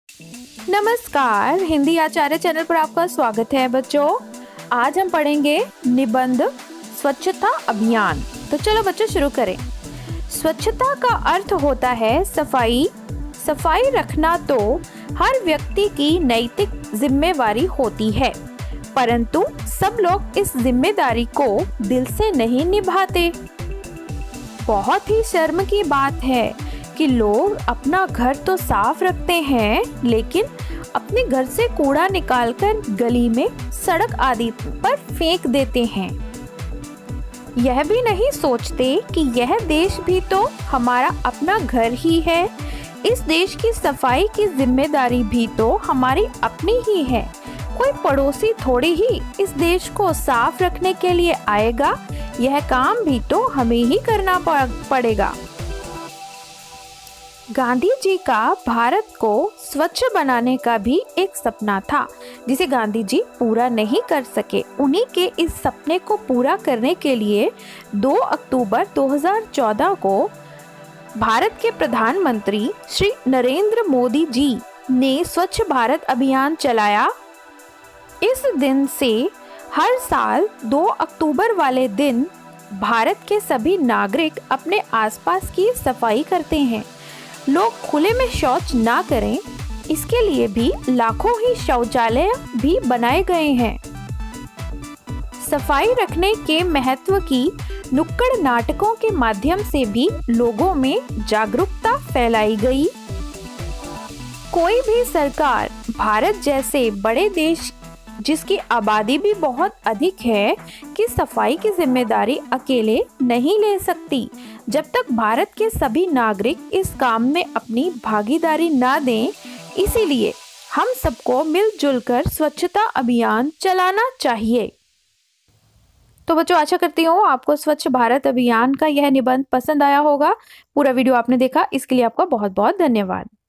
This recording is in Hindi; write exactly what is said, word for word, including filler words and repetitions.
नमस्कार, हिंदी आचार्य चैनल पर आपका स्वागत है बच्चों। आज हम पढ़ेंगे निबंध स्वच्छता अभियान। तो चलो बच्चों शुरू करें। स्वच्छता का अर्थ होता है सफाई। सफाई रखना तो हर व्यक्ति की नैतिक जिम्मेवारी होती है, परंतु सब लोग इस जिम्मेदारी को दिल से नहीं निभाते। बहुत ही शर्म की बात है कि लोग अपना घर तो साफ रखते हैं, लेकिन अपने घर से कूड़ा निकालकर गली में, सड़क आदि पर फेंक देते हैं। यह भी नहीं सोचते कि यह देश भी तो हमारा अपना घर ही है। इस देश की सफाई की जिम्मेदारी भी तो हमारी अपनी ही है। कोई पड़ोसी थोड़ी ही इस देश को साफ रखने के लिए आएगा। यह काम भी तो हमें ही करना पड़ेगा। गांधी जी का भारत को स्वच्छ बनाने का भी एक सपना था, जिसे गांधी जी पूरा नहीं कर सके। उन्हीं के इस सपने को पूरा करने के लिए दो अक्टूबर दो हज़ार चौदह को भारत के प्रधानमंत्री श्री नरेंद्र मोदी जी ने स्वच्छ भारत अभियान चलाया। इस दिन से हर साल दो अक्टूबर वाले दिन भारत के सभी नागरिक अपने आसपास की सफाई करते हैं। लोग खुले में शौच ना करें, इसके लिए भी लाखों ही शौचालय भी बनाए गए हैं। सफाई रखने के महत्व की नुक्कड़ नाटकों के माध्यम से भी लोगों में जागरूकता फैलाई गई। कोई भी सरकार भारत जैसे बड़े देश, जिसकी आबादी भी बहुत अधिक है, कि सफाई की जिम्मेदारी अकेले नहीं ले सकती जब तक भारत के सभी नागरिक इस काम में अपनी भागीदारी ना दें। इसीलिए हम सबको मिलजुल कर स्वच्छता अभियान चलाना चाहिए। तो बच्चों, आशा करती हूँ आपको स्वच्छ भारत अभियान का यह निबंध पसंद आया होगा। पूरा वीडियो आपने देखा, इसके लिए आपका बहुत बहुत धन्यवाद।